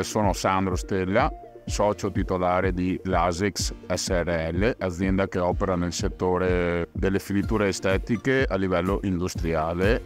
Sono Sandro Stella, socio titolare di Lasix SRL, azienda che opera nel settore delle finiture estetiche a livello industriale.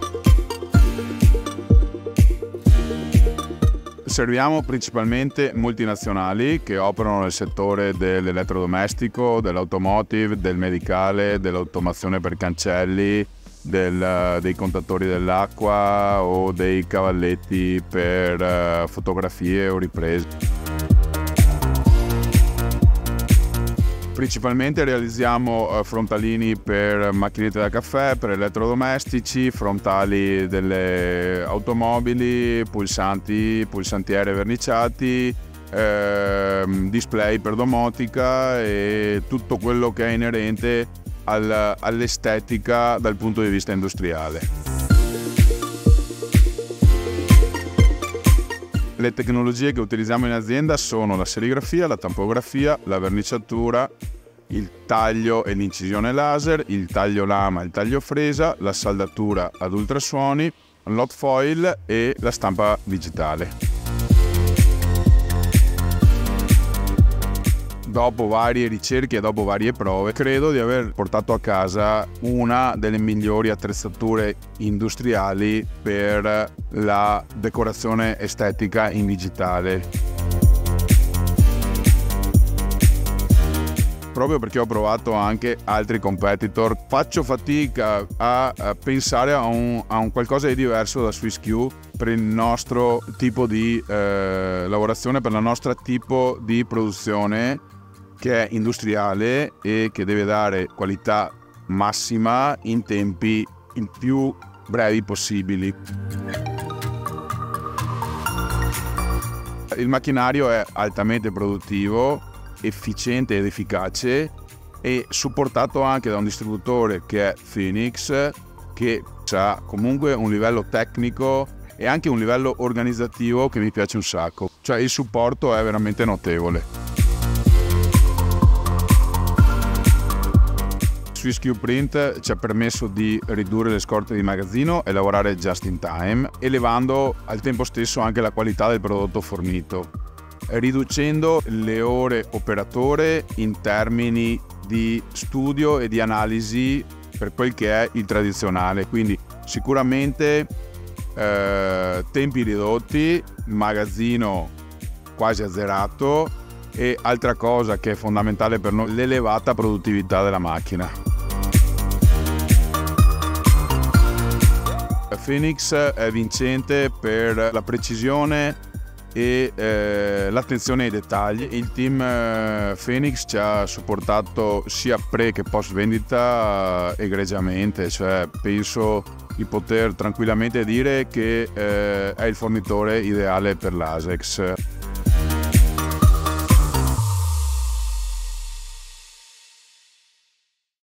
Serviamo principalmente multinazionali che operano nel settore dell'elettrodomestico, dell'automotive, del medicale, dell'automazione per cancelli, dei contatori dell'acqua o dei cavalletti per fotografie o riprese. Principalmente realizziamo frontalini per macchinette da caffè, per elettrodomestici, frontali delle automobili, pulsantiere verniciati, display per domotica e tutto quello che è inerente all'estetica dal punto di vista industriale. Le tecnologie che utilizziamo in azienda sono la serigrafia, la tampografia, la verniciatura, il taglio e l'incisione laser, il taglio lama e il taglio fresa, la saldatura ad ultrasuoni, l'hot foil e la stampa digitale. Dopo varie ricerche e dopo varie prove, credo di aver portato a casa una delle migliori attrezzature industriali per la decorazione estetica in digitale. Proprio perché ho provato anche altri competitor, faccio fatica a pensare a un qualcosa di diverso da SwissQ per il nostro tipo di lavorazione, per la nostra tipo di produzione, che è industriale e che deve dare qualità massima in tempi il più brevi possibili. Il macchinario è altamente produttivo, efficiente ed efficace e supportato anche da un distributore che è Phoenix, che ha comunque un livello tecnico e anche un livello organizzativo che mi piace un sacco. Cioè il supporto è veramente notevole. SwissQ Print ci ha permesso di ridurre le scorte di magazzino e lavorare just in time, elevando al tempo stesso anche la qualità del prodotto fornito, riducendo le ore operatore in termini di studio e di analisi per quel che è il tradizionale. Quindi sicuramente tempi ridotti, magazzino quasi azzerato e altra cosa che è fondamentale per noi, l'elevata produttività della macchina. Phoenix è vincente per la precisione e l'attenzione ai dettagli. Il team Phoenix ci ha supportato sia pre che post vendita egregiamente, cioè penso di poter tranquillamente dire che è il fornitore ideale per l'Asix.